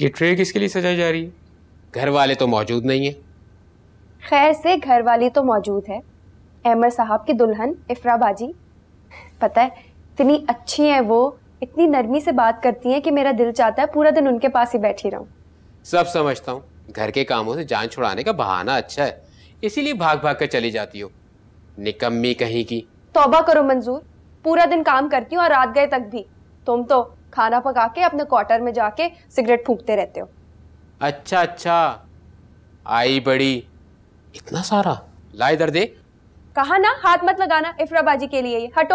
ये ट्रे किसके लिए सजाई जा रही है? घर वाले तो मौजूद नहीं है। खैर से घर वाली तो मौजूद है। अहमद साहब की दुल्हन इफ्रा बाजी, पता है इतनी अच्छी है वो, इतनी नरमी से बात करती है कि मेरा दिल चाहता है पूरा दिन उनके पास ही बैठी रहूं। सब समझता हूँ, घर के कामों से जान छुड़ाने का बहाना अच्छा है, इसीलिए भाग भाग कर चली जाती हो, निकम्मी कहीं की। तौबा करो मंजूर, पूरा दिन काम करती हूँ और रात गए तक भी। तुम तो खाना पका के अपने क्वार्टर में जाके सिगरेट फूंकते रहते हो। अच्छा अच्छा, आई बड़ी, इतना सारा ला इधर दे। कहा ना हाथ मत लगाना इफ्रा बाजी के लिए, ये हटो।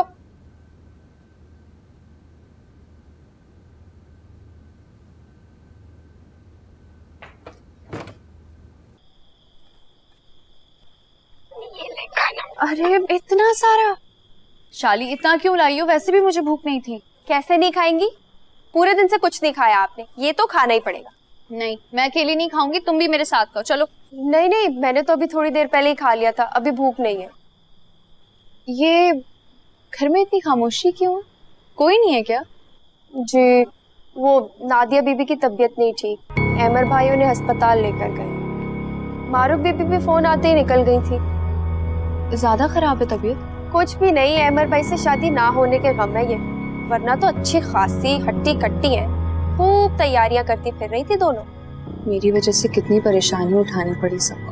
अरे इतना सारा शाली, इतना क्यों लाई हो? वैसे भी मुझे भूख नहीं थी। कैसे नहीं खाएंगी, पूरे दिन से कुछ नहीं खाया आपने, ये तो खाना ही पड़ेगा। नहीं, मैं अकेली नहीं खाऊंगी, तुम भी मेरे साथ खाओ, चलो। नहीं नहीं, मैंने तो अभी थोड़ी देर पहले ही खा लिया था, अभी भूख नहीं है। ये घर में इतनी खामोशी क्यों है? कोई नहीं है क्या? जी वो नादिया बीबी की तबीयत नहीं ठीक, अहमर भाई उन्हें अस्पताल लेकर गए। मारूफ बीबी भी फोन आते ही निकल गई थी। ज्यादा खराब है तबीयत? कुछ भी नहीं, अहमर भाई से शादी ना होने के गम है ये, वरना तो अच्छी खासी हट्टी कट्टी है, खूब तैयारियां करती फिर रही थी दोनों। मेरी वजह से कितनी परेशानी उठानी पड़ी सबको।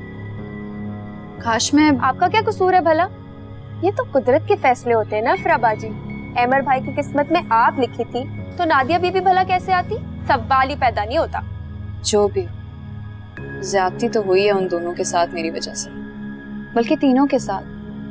काश मैं। आपका क्या कसूर है भला? ये तो कुदरत के फैसले होते हैं ना इफ्रा बाजी। अहमर भाई की किस्मत में आप लिखी थी तो नादिया बीबी भला कैसे आती? सवाल ही पैदा नहीं होता। जो भी ज्यादती तो हुई है उन दोनों के साथ मेरी वजह से, बल्कि तीनों के साथ,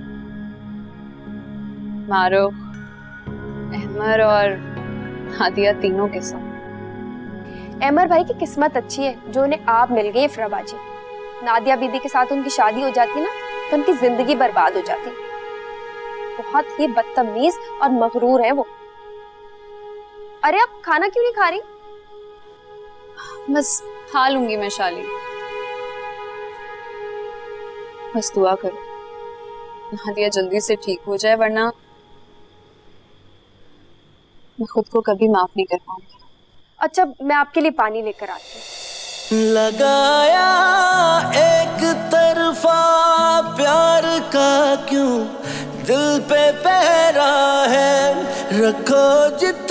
मारूफ, अहमर और नादिया, तीनों के साथ। अहमर भाई की किस्मत अच्छी है जो उन्हें आप मिल गई इफ्रा बाजी। नादिया बीबी के साथ उनकी शादी हो जाती ना तो उनकी जिंदगी बर्बाद हो जाती। बहुत ही बदतमीज और मगरूर है वो। अरे आप खाना क्यों नहीं खा रही? बस खा लूंगी मैं शाली, बस दुआ करो नादिया जल्दी से ठीक हो जाए, वरना मैं खुद को कभी माफ नहीं कर पाऊंगी। अच्छा मैं आपके लिए पानी लेकर आती हूँ। लगाया एक तरफा प्यार का क्यों दिल पे पहरा है, रखो जितना